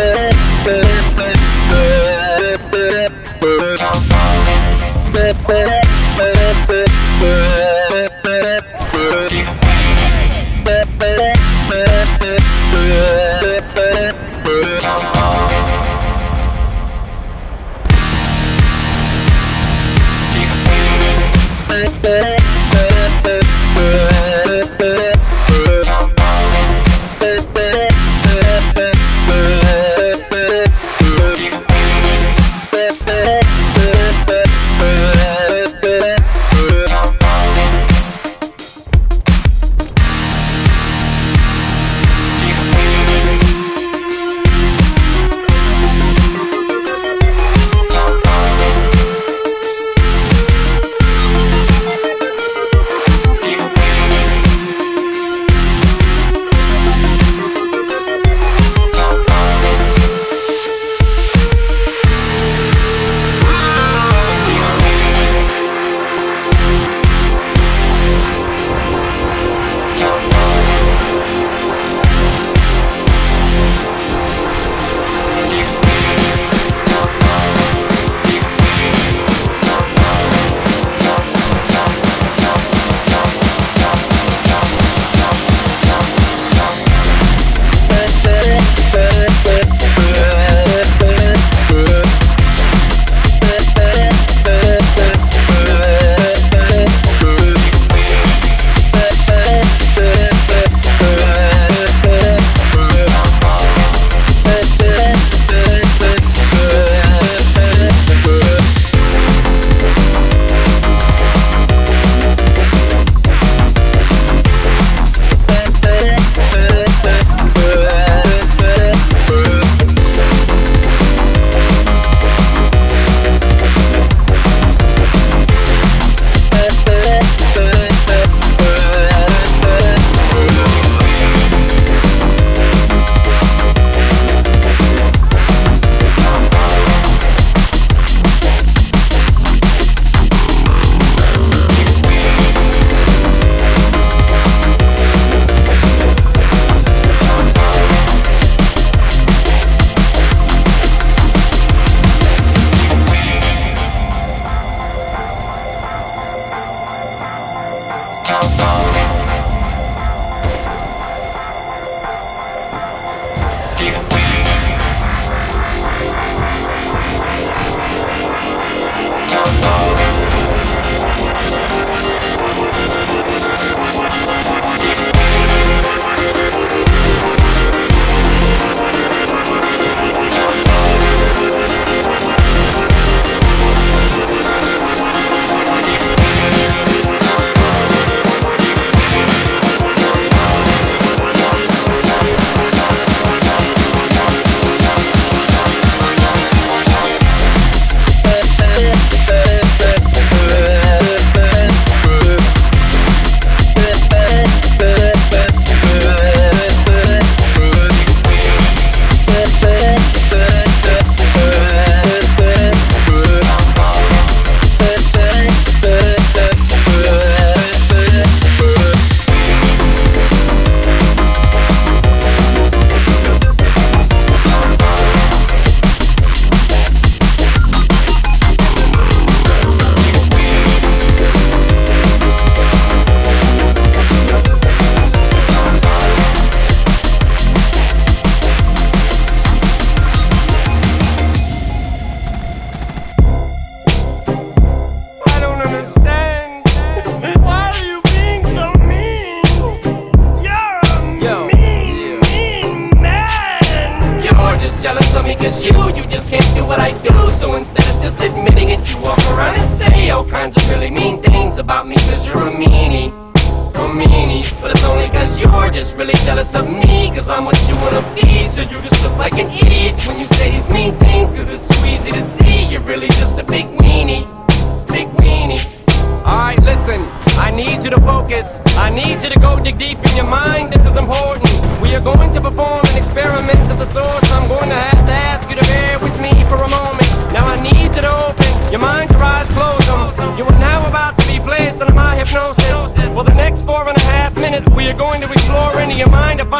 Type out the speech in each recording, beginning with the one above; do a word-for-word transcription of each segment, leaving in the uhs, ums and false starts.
jealous of me cause you, you just can't do what I do. So instead of just admitting it, you walk around and say all kinds of really mean things about me cause you're a meanie, a meanie. But it's only cause you're just really jealous of me cause I'm what you wanna be. So you just look like an idiot when you say these mean things cause it's so easy to see you're really just a big weenie, big weenie. Alright, listen, I need you to focus. I need you to go dig deep in your mind, this is important. We are going to perform an experiment of the sort. I'm going to have to ask you to bear with me for a moment. Now I need you to open your mind, your eyes, close them. You are now about to be placed under my hypnosis. For the next four and a half minutes we are going to explore into your mind to find out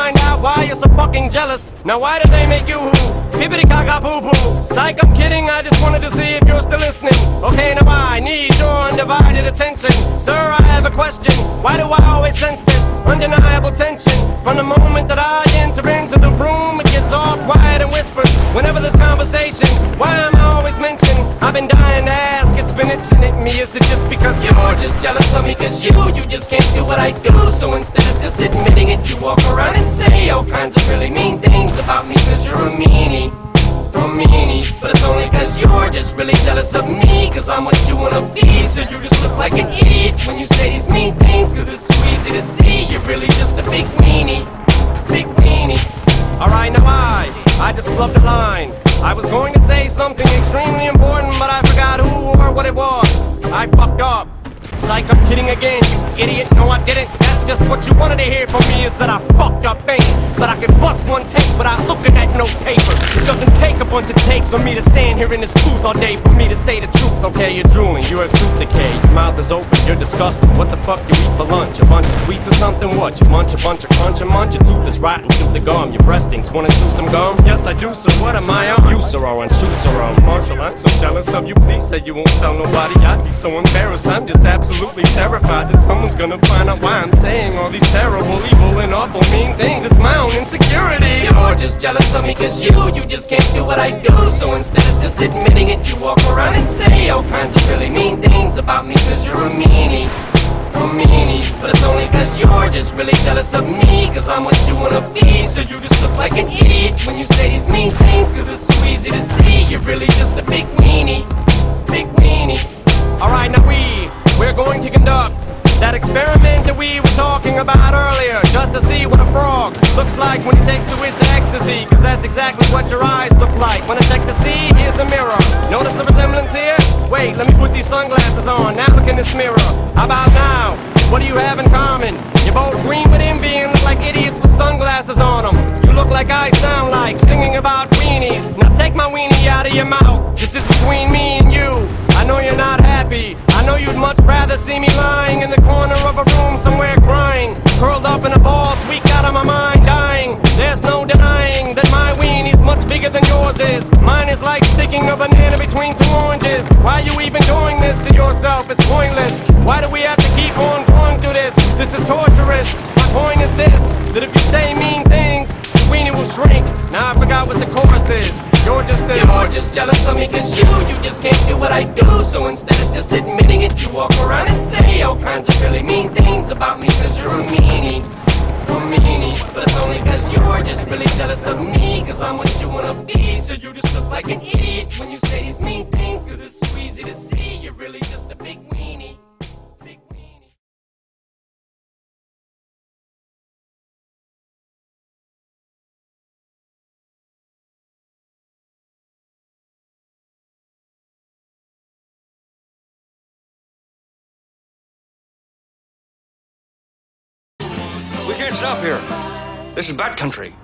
why you're so fucking jealous. Now why did they make you who? Pippity caca poo poo. Psych, I'm kidding, I just wanted to see if you're still listening. Okay, now I need your undivided attention. Sir, I have a question. Why do I always sense this undeniable tension? From the moment that I enter into the room, it gets all quiet and whispered. Whenever there's conversation, why am I always mentioned? I've been dying to ask, it's been itching at me. Is it just because you're just jealous of me? Cause you, you just can't do what I do. So instead of just admitting it, you walk around and say all kinds of really mean things about me. Cause you're a meanie, a meanie. But it's only cause you're just really jealous of me. Cause I'm what you wanna be. So you just look like an idiot when you say these mean things. Cause it's so easy to see you're really just a big weenie, big weenie. Alright, now I, I just flubbed a line. I was going to say something extremely important, but I forgot who or what it was. I fucked up. Psych, I'm kidding again, you idiot. No, I didn't. That's just what you wanted to hear from me, is that I fucked up, ain't it? But I can bust one tape without looking at no paper. It doesn't take a bunch of takes for me to stand here in this booth all day for me to say the truth. Okay, you're drooling, you have tooth decay. Your mouth is open, you're disgusting. What the fuck you eat for lunch? A bunch of sweets or something? What? You munch a bunch of crunch and munch? Your tooth is rotten through the gum. Your breast stinks. Wanna chew some gum? Yes, I do, so what am I on? You, sir, are on shoot, sir, on Marshall. I'm so jealous of you. Please say you won't tell nobody. I'd be so embarrassed. I'm just absolutely terrified that someone's gonna find out why I'm saying all these terrible, evil, and awful mean things. It's my own insecurity. You're just jealous of me cause you, you just can't do what I do. So instead of just admitting it, you walk around and say all kinds of really mean things about me. Cause you're a meanie, a meanie. But it's only cause you're just really jealous of me. Cause I'm what you wanna be. So you just look like an idiot when you say these mean things. Cause it's so easy to see you're really just a big weenie, big weenie. Alright, now we, we're going to conduct that experiment that we were talking about earlier, just to see what a frog looks like when it takes to its ecstasy. Cause that's exactly what your eyes look like. When I check to see, here's a mirror. Notice the resemblance here? Wait, let me put these sunglasses on. Now look in this mirror. How about now? What do you have in common? You're both green with envy and look like idiots with sunglasses on them. You look like I sound like singing about weenies. Now take my weenie out of your mouth. This is between me and you. I know you're not happy. I know you'd much rather see me lying in the corner of a room somewhere crying, curled up in a ball, tweaked out of my mind, dying. There's no denying that my weenie's much bigger than yours is. Mine is like sticking a banana between two oranges. Why are you even doing this to yourself? It's pointless. Why do we have to keep on going through this? This is torturous. My point is this, that if you say mean things, the weenie will shrink. Now I forgot what the chorus is. You're just this. You're just jealous of me cause you, you just can't do what I do. So instead of just admitting it, you walk around and say all kinds of really mean things about me. Cause you're a meanie, a meanie. But it's only cause you're just really jealous of me. Cause I'm what you wanna be. So you just look like an idiot when you say these mean things. Cause it's so easy to see you're really just a big weenie, big weenie. We can't stop here. This is bat country.